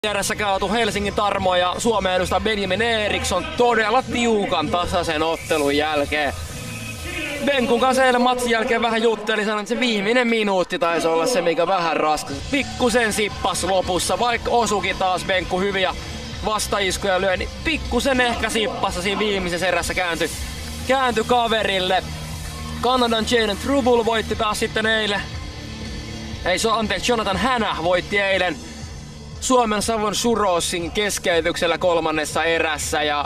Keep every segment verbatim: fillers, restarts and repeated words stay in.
Vieressä kaatu Helsingin Tarmo ja Suomen edustaa Benjamin Eriksson todella tiukan tasaisen ottelun jälkeen. Benkun kanssa eilen matsin jälkeen vähän jutteli, sanoi, että se viimeinen minuutti taisi olla se, mikä vähän raskas. Pikkusen sippas lopussa, vaikka osukin taas Benkku hyviä vastaiskuja lyö, niin pikkusen ehkä sippassa siinä viimeisessä erässä kääntyi, kääntyi kaverille. Kanadan Jaden Trubull voitti taas sitten eilen. Ei se anteeksi, Jonathan Hanna voitti eilen Suomen Savon Surosin keskeytyksellä kolmannessa erässä ja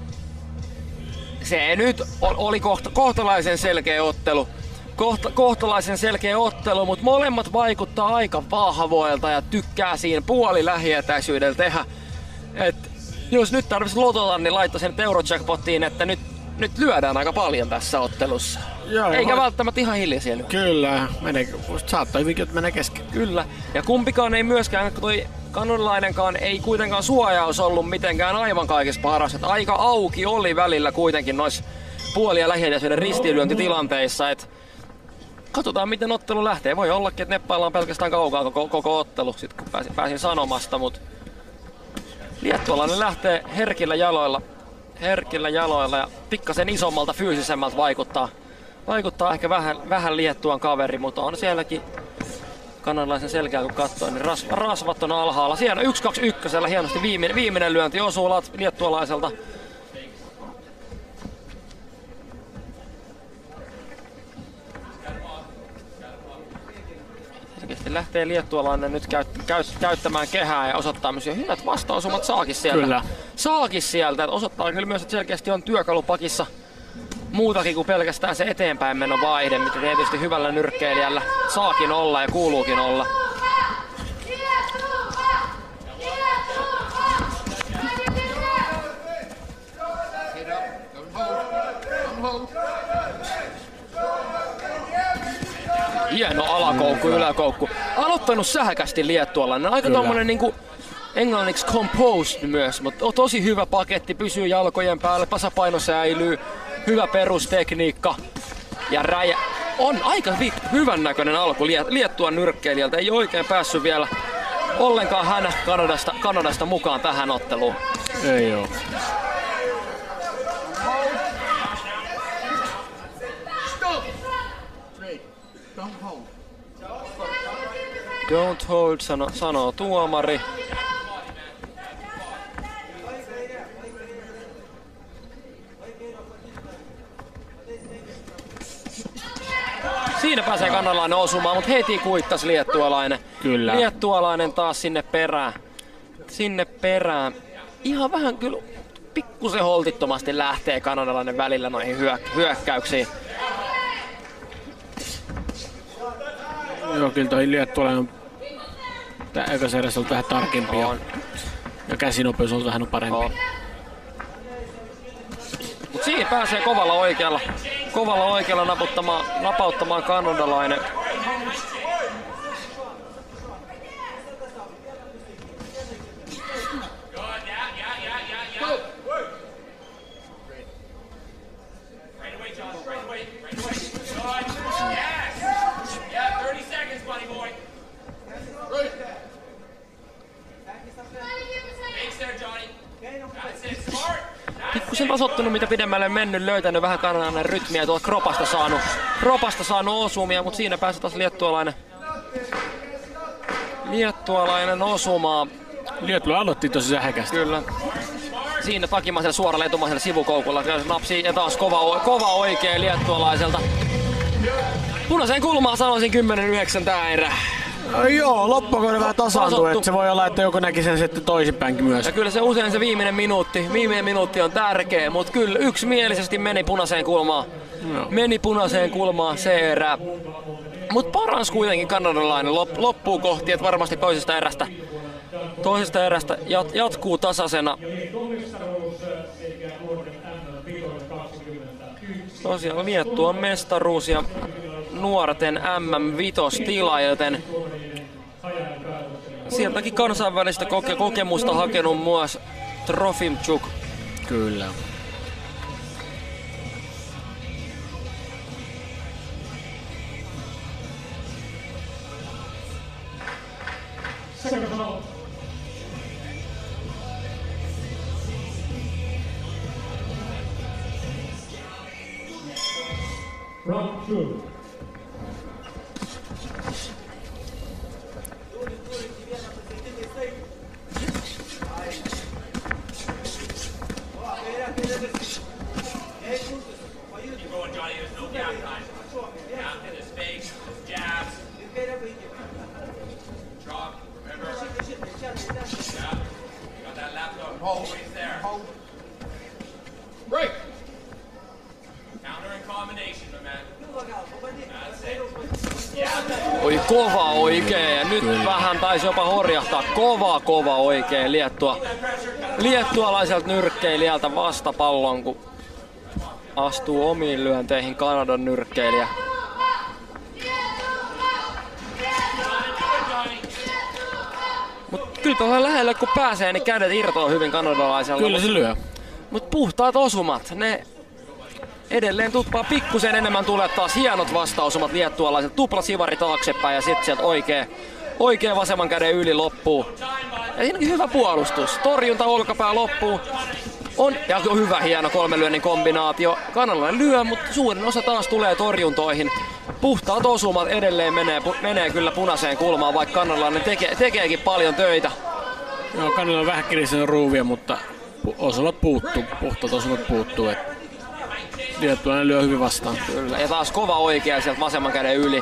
se nyt oli kohta, kohtalaisen selkeä ottelu. Kohta, kohtalaisen selkeä ottelu, mutta molemmat vaikuttaa aika vahvoilta ja tykkää siinä puoli lähietäisyydellä tehdä. Et jos nyt tarvitsisi lotota, niin laittaa sen Eurojackpottiin, että nyt, nyt lyödään aika paljon tässä ottelussa. Joo, eikä vai... välttämättä ihan hiljaisia lyö. Kyllä, menee, saattaa hyvinkin, että menee kesken. Kyllä, ja kumpikaan ei myöskään, toi kanadalainenkaan ei kuitenkaan suojaus ollut mitenkään aivan kaikessa paras. Et aika auki oli välillä kuitenkin noissa puoli- ja lähietäisyyden ristiinlyöntitilanteissa. Et katsotaan miten ottelu lähtee. Voi ollakin, että neppaillaan pelkästään kaukaa koko, koko ottelu, sit kun pääsin, pääsin sanomasta. Mut liettualainen lähtee herkillä jaloilla, herkillä jaloilla ja pikkasen isommalta, fyysisemmältä vaikuttaa. Vaikuttaa ehkä vähän, vähän Liettuan kaveri, mutta on sielläkin kanadalaisen selkää kun katsoo, niin ras, rasvat on alhaalla. Siellä yksi kaksi yksi hienosti viimeinen, viimeinen lyönti osuu liettualaiselta. Selkeästi lähtee liettualainen nyt käyt, käyt, käyttämään kehää ja osoittaa myös hyvät vastaosumat saakin sieltä. Kyllä. Saakin sieltä, että osoittaa kyllä myös, että selkeästi on työkalupakissa muutakin kuin pelkästään se eteenpäin menon vaihde, mitä tietysti hyvällä nyrkkeilijällä saakin olla ja kuuluukin olla. Hieno alakoukku, yläkoukku. Aloittanut sähkästi liettualainen. Aika tommonen niinku englanniksi composed myös, mutta on tosi hyvä paketti, pysyy jalkojen päällä, tasapaino säilyy, hyvä perustekniikka ja räjä. On aika hyvän näköinen alku Liettuan nyrkkeilijältä, ei oikein päässyt vielä ollenkaan hän Kanadasta, Kanadasta mukaan tähän otteluun. Ei oo. Don't hold, sano, sanoo tuomari. Siinä pääsee kanadalainen osumaan, mutta heti kuittas liettualainen. Kyllä. Liettualainen taas sinne perään. Sinne perään. Ihan vähän kyllä pikkusen holtittomasti lähtee kanadalainen välillä noihin hyök- hyökkäyksiin. Joo, kyllä toi liettualainen on ekassa erässä ollut vähän tarkempi ja, ja käsinopeus on vähän parempi. On. Mut siinä pääsee kovalla oikealla, kovalla oikealla naputtamaan, napauttamaan kanadalainen. Pikkusen tasoittunut mitä pidemmälle mennyt, löytänyt vähän kanadalainen rytmiä tuolta kropasta saanut, kropasta saanut osumia, mutta siinä pääsi taas liettualainen, liettualainen osumaan. Liettula aloitti tosi sähkästi. Kyllä. Siinä takimaisella suoralla etumaisella sivukoukulla napsii ja taas kova, kova oikea liettualaiselta. Punaiseen kulmaan sanoisin kymmenen yhdeksän tää erä. No joo, loppukauden vähän tasaantuu, että se voi olla, että joku näki sen sitten toisinpäinkin myös. Ja kyllä se usein se viimeinen minuutti, viimeinen minuutti on tärkeä, mutta kyllä yksimielisesti meni punaiseen kulmaan. No. Meni punaiseen kulmaan se erä. Mutta parans kuitenkin kanadalainen loppuu kohti, että varmasti toisesta erästä, toisesta erästä jat, jatkuu tasaisena. Tosiaan Liettuan mestaruus ja nuorten M M-vitostila, joten sieltäkin kansainvälistä koke- kokemusta hakenut myös Trofimchuk. Kyllä. Round two. Break! Counter and combination, my man. That's it. Oi kova oikee ja nyt vähän taisi jopa horjahtaa. Kova kova oikee Liettua. Liettualaiselta nyrkkeilijältä vastapallon, kun astuu omiin lyönteihin Kanadan nyrkkeilijä. Mut kyllä tuolla lähellä kun pääsee, niin kädet irtoaa hyvin kanadalaisella. Kyllä se lyö. Mut puhtaat osumat, ne edelleen tuppaa pikkusen enemmän tulee taas hienot vastausumat liettualaiset. Tupla sivari taaksepäin ja sit sieltä oikee, oikee vasemman käden yli loppuu. Ja siinäkin hyvä puolustus. Torjunta olkapää loppuu. On, ja on hyvä hieno kolmen lyönnin kombinaatio. Kanadalainen lyö, mutta suurin osa taas tulee torjuntoihin. Puhtaat osumat edelleen menee, menee kyllä punaiseen kulmaan, vaikka kanadalainen teke, tekeekin paljon töitä. Joo, Kanadalla on vähän kirisen ruuvia, mutta osumat puuttuu, puhtaat osumat puuttuu. Et Liettualainen lyö hyvin vastaan. Kyllä, ja taas kova oikea sieltä vasemman käden yli.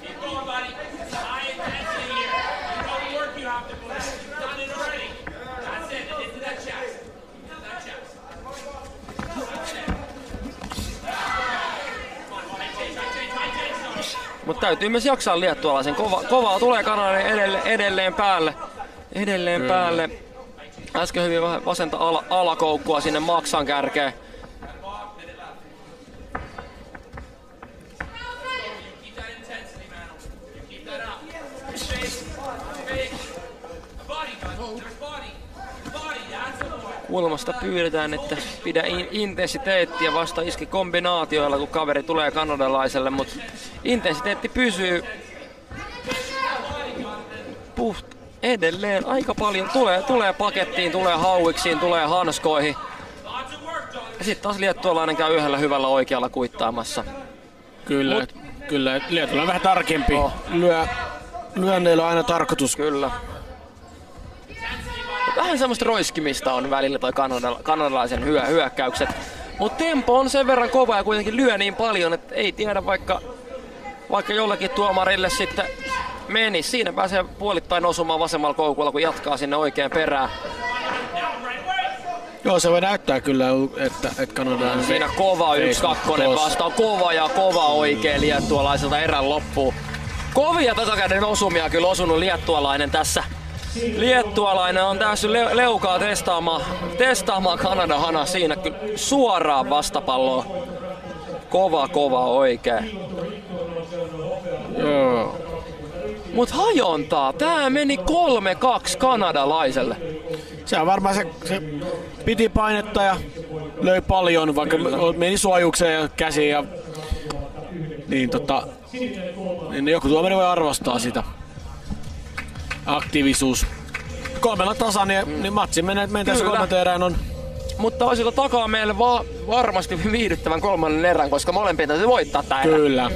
Mutta täytyy myös jaksaa liettualaisen. Kova, kovaa tulee Kanadalle edelleen, edelleen päälle. Edelleen Kyllä. päälle. Äsken hyvin vasenta ala, alakoukkua sinne maksan kärkeen. Kulmasta pyydetään, että pidä in- intensiteettiä vasta iski kombinaatioilla, kun kaveri tulee kanadalaiselle, mutta intensiteetti pysyy puht edelleen aika paljon. Tulee, tulee pakettiin, tulee hauiksiin, tulee hanskoihin. Ja sitten taas liettualainen käy yhdellä hyvällä oikealla kuittaamassa. Kyllä, Mut, kyllä. Liettualainen on vähän tarkempi. Oh. Lyö, lyönneillä on aina tarkoitus. Kyllä. Vähän semmoista roiskimista on välillä toi kanadala- kanadalaisen hyö, hyökkäykset. Mutta tempo on sen verran kova ja kuitenkin lyö niin paljon, että ei tiedä vaikka, vaikka jollakin tuomarille sitten meni. Siinä pääsee puolittain osumaan vasemmalla koukulla, kun jatkaa sinne oikein perään. Joo, se voi näyttää kyllä, että, että kanadalainen... Siinä kova yksi kakkonen vastaan. Kova ja kova oikein liettualaiselta erän loppuun. Kovia takakäden osumia kyllä osunut liettualainen tässä. Liettualainen on täysin le- leukaa testaamaan, testaamaan Kanadan hana siinä kyllä suoraan vastapalloon. Kova, kova oikein. Joo. Mut hajontaa, tää meni kolme kaksi kanadalaiselle. Se on varmaan se, se piti painetta ja löi paljon, vaikka meni suojukseen ja käsiin ja niin tota, niin joku tuomari voi arvostaa sitä. Aktiivisuus. Kolmella tasan, niin, niin matsi menee, menee tässä kolmanteen erään on. Mutta toisilla takaa meille va- varmasti viihdyttävän kolmannen erän, koska molempia täytyy voittaa tää erä. Kyllä.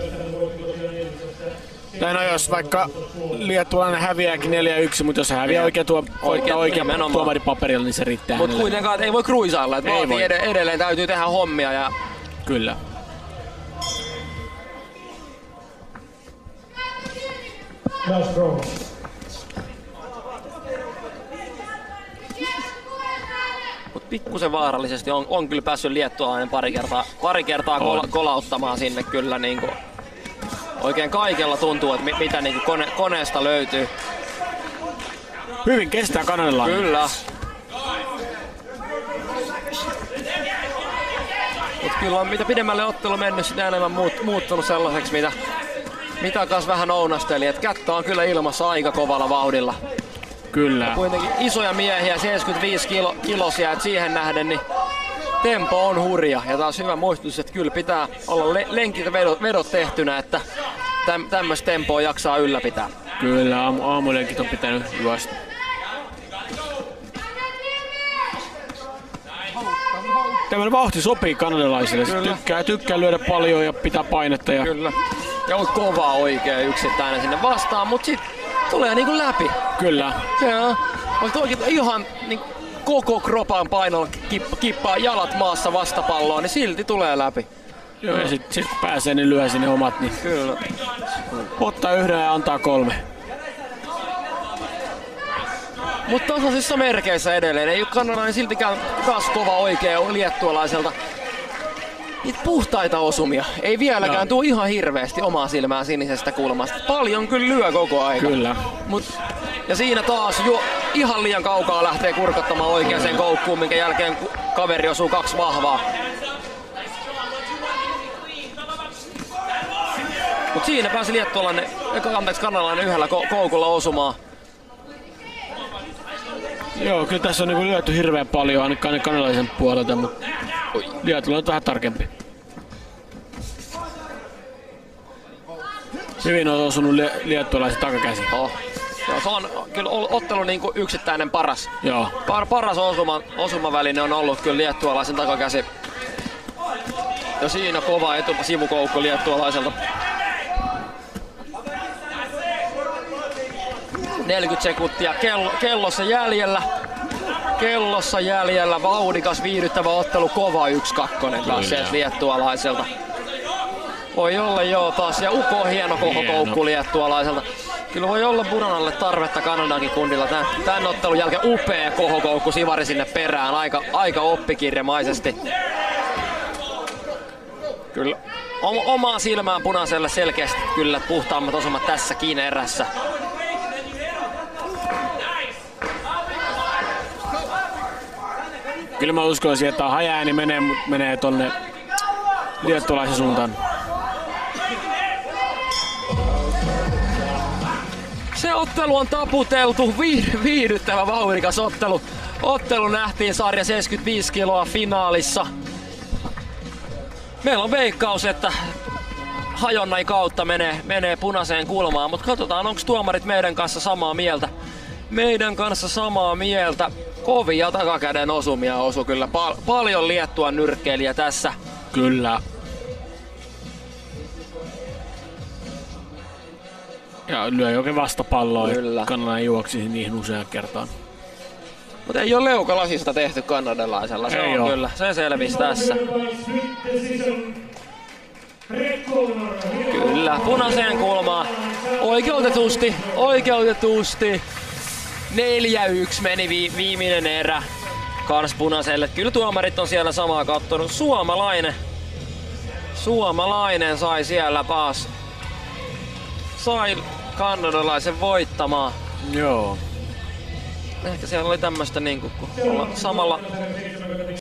Tai no jos vaikka liettualainen häviääkin neljä yksi, mutta jos hän häviää oikein tuo, oikein, oikein tuomaripaperilla, niin se riittää. Mutta kuitenkaan ei voi kruisailla, että vaatii ed- edelleen täytyy tehdä hommia. Ja... Kyllä. Mut pikkusen vaarallisesti on, on kyllä päässyt liettualainen pari kertaa, pari kertaa kol, kolauttamaan sinne kyllä niinku. Oikein kaikella tuntuu, että mit, mitä niinku kone, koneesta löytyy. Hyvin kestää kanadalainen. Kyllä. Mut kyllä on mitä pidemmälle ottelu mennyt, sitä enemmän muut, muuttunut sellaiseksi, mitä, mitä kas vähän ounasteli. Et kättä on kyllä ilmassa aika kovalla vauhdilla. Kyllä. Ja kuitenkin isoja miehiä, seitsemänkymmentäviisi kilo, kilosia, et siihen nähden niin tempo on hurja. Ja taas hyvä muistutus, että kyllä pitää olla le- lenkit vedot, vedot tehtynä, että täm, tämmöistä tempoa jaksaa ylläpitää. Kyllä, aamu, aamulenkit on pitänyt juosta. Hold, hold. tämmönen vauhti sopii kanadalaisille. Se tykkää, tykkää lyödä paljon ja pitää painetta. Ja... Kyllä. Ja on kova oikea yksittäinen sinne vastaan, mut sit tulee niinku läpi. Kyllä. Joo. Vaikka oikein ihan niin koko kropan painolla kippaa jalat maassa vastapalloon, niin silti tulee läpi. Joo, ja sit, sit kun pääsee, niin lyö sinne omat. Niin kyllä. Ottaa yhden ja antaa kolme. Mutta tasaisissa merkeissä edelleen. Ei ole kanadalainen siltikään taas kova oikea liettualaiselta. Niitä puhtaita osumia. Ei vieläkään no. Tuu ihan hirveästi omaa silmää sinisestä kulmasta. Paljon kyllä lyö koko ajan. Kyllä. Mut, ja siinä taas jo ihan liian kaukaa lähtee kurkottamaan oikeaan koukkuun, minkä jälkeen kaveri osuu kaksi vahvaa. Mut siinä pääsi liettualainen, anteeksi kanadalainen yhdellä koukulla osumaan. Joo, kyllä tässä on niinku lyöty hirveän paljon ainakaan kanadalaisen puolelta, mutta liettualainen on vähän tarkempi. Hyvin on osunut li- liettualaisen takakäsi. Oh. Joo, se on kyllä ottelu niinku yksittäinen paras. Joo. Par, paras osuma, osumaväline on ollut kyllä liettualaisen takakäsi. Ja siinä kova etu, sivukoukku liettualaiselta. neljäkymmentä sekuntia kello, kellossa jäljellä. Kellossa jäljellä vauhdikas viihdyttävä ottelu, kova yksi kakkonen taas sieltä liettualaiselta. Voi olla joo taas, ja Uko hieno kohokoukku liettualaiselta. Kyllä voi olla Buranalle tarvetta Kanadankin kundilla tän, tän ottelun jälkeen. Upea kohokoukku Sivari sinne perään, aika, aika oppikirjamaisesti. Kyllä omaa silmään punaiselle selkeästi kyllä puhtaammat osumat tässäkin erässä. Kyllä mä uskoisin, että hajaääni menee, menee tonne liettualaisen suuntaan. Se ottelu on taputeltu, viihdyttävä vauhdikas ottelu. Ottelu nähtiin sarja seitsemänkymmentäviisi kiloa finaalissa. Meillä on veikkaus, että hajonnai kautta menee, menee punaiseen kulmaan, mutta katsotaan onko tuomarit meidän kanssa samaa mieltä. Meidän kanssa samaa mieltä. Kovia takakäden osumia osu kyllä. Pal- paljon Liettuan nyrkkeilijä tässä. Kyllä. Ja lyö oikein vastapalloa. Kyllä. Kanadalainen juoksi niin usean kertaan. Mutta ei ole leukalasista tehty kanadalaisella. Se ei on ole. Kyllä. Se selvisi tässä. Kyllä. Punaiseen kulmaan. Oikeutetusti. Oikeutetusti. neljä yksi meni vi- viimeinen erä kans punaiselle. Kyllä tuomarit on siellä samaa kattonut. Suomalainen. Suomalainen sai siellä taas. Sai kanadalaisen voittamaan. Joo. Ehkä siellä oli tämmöstä niinku, kun olla samalla